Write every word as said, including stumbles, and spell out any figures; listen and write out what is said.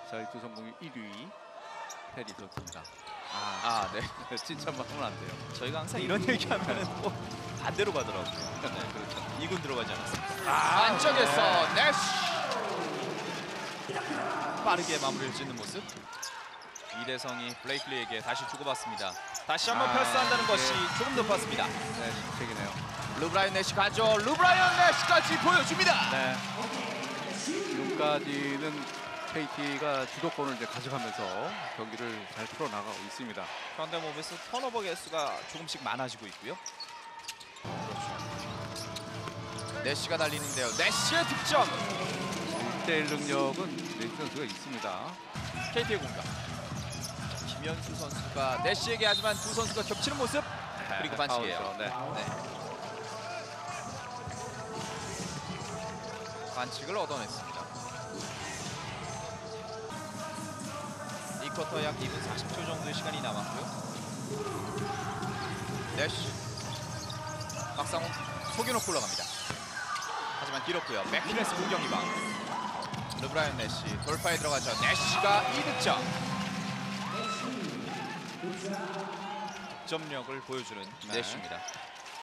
자, 이 두 성공이 일 위 페리 좋습니다. 아, 아, 네. 칭찬만 하면 안 돼요. 저희가 항상 이런 얘기하면은 또 반대로 가더라고요. 네, 그렇죠. 이 군 들어가지 않았습니다. 아, 안쪽에서 내쉬 빠르게 마무리를 짓는 모습. 이대성이 블레이클리에게 다시 주고받습니다. 다시 한번 아, 패스한다는 네. 것이 조금 높았습니다. 네, 실책이네요. 르브라이언 내쉬 가죠. 르브라이언 내쉬까지 보여줍니다. 네. 지금까지는 케이티가 주도권을 이제 가져가면서 경기를 잘 풀어나가고 있습니다. 현대모비스 턴오버 개수가 조금씩 많아지고 있고요. 그렇죠. 내쉬가 달리는데요. 내쉬의 득점. 일 대 일 능력은 네시 선수가 있습니다. 케이티의 공격. 김현수 선수가 내쉬에게 하지만 두 선수가 겹치는 모습. 그리고 반칙이에요. 파울이죠. 네. 네. 반칙을 얻어냈습니다. 이 쿼터 약 이 분 사십 초 정도의 시간이 남았고요. 내쉬. 박상훈 속여놓고 올라갑니다. 하지만 길었고요. 맥키네스 공격 리바운드. 르브라이언 내쉬 돌파에 들어가죠. 내쉬가 이 득점. 득점력을 보여주는 네. 내쉬입니다.